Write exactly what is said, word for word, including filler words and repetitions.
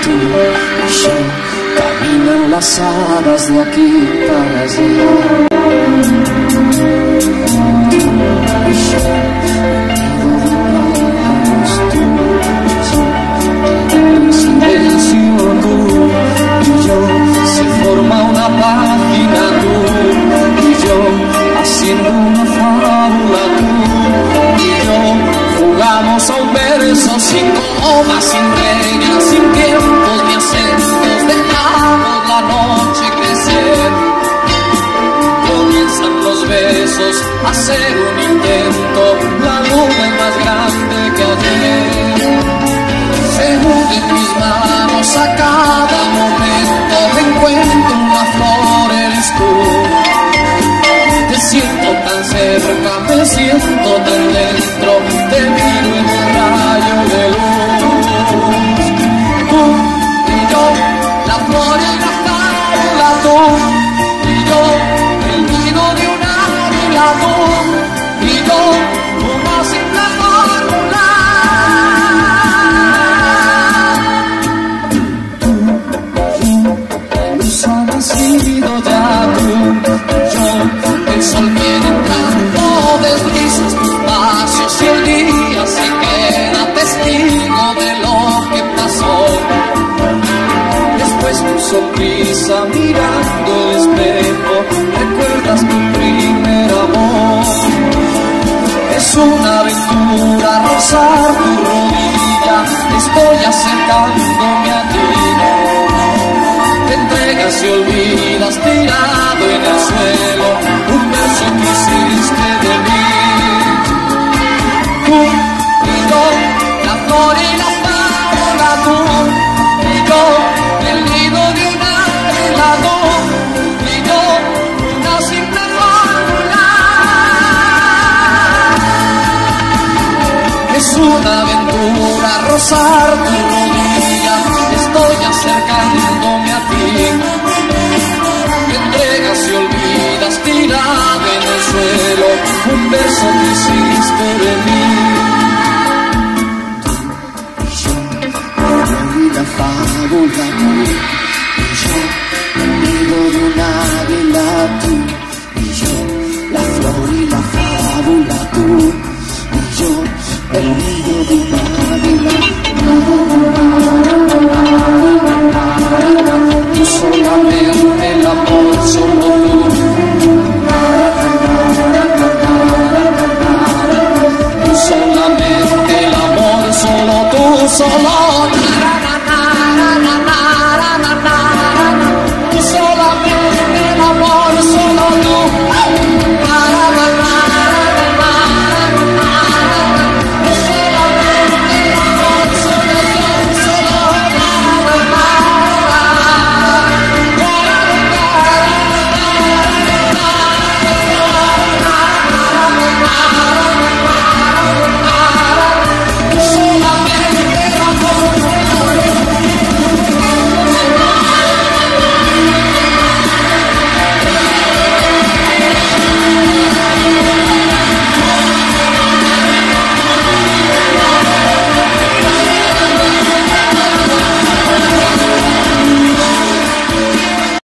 tú y yo, caminan las hadas de aquí para allá. Tú y yo, en silencio tú y yo, se forma una página tú y yo, haciendo una fábula tú y yo, jugamos a un verso sin comas, sin reglas, sin tiempos ni acentos, dejamos la noche crecer, comienzan los besos a hacer un intento, la luna es más grande que ayer. Se unen mis manos a cada momento, me encuentro una flor, eres tú. Te siento tan cerca, me siento tan dentro, te miro en un rayo de luz. Tú y yo, la flor y la fábula, tú y yo, el nido de un águila, tú y yo, una simple fórmula. Nacido ya tú y yo, el sol viene entrando, deslizas tus pasos y el día se queda testigo de lo que pasó. Después tu sonrisa mirando el espejo, recuerdas tu primer amor. Es una aventura rozar tu rodilla, estoy acercándome a ti. Te entregas y olvidas tirado en el suelo un verso que hiciste de mí. Tú y yo, la flor y la fábula, tú y yo, el nido de un águila, tú y yo, una simple fórmula. Es una aventura rozar tu rodilla, estoy acercándome a ti. Te entregas y olvidas tirado en el suelo un verso que hiciste de mí. Tú y yo, y la fábula, tú y yo, el nido de un águila, tú y yo, la flor y la fábula, tú y yo, el nido de un águila. Solamente el amor,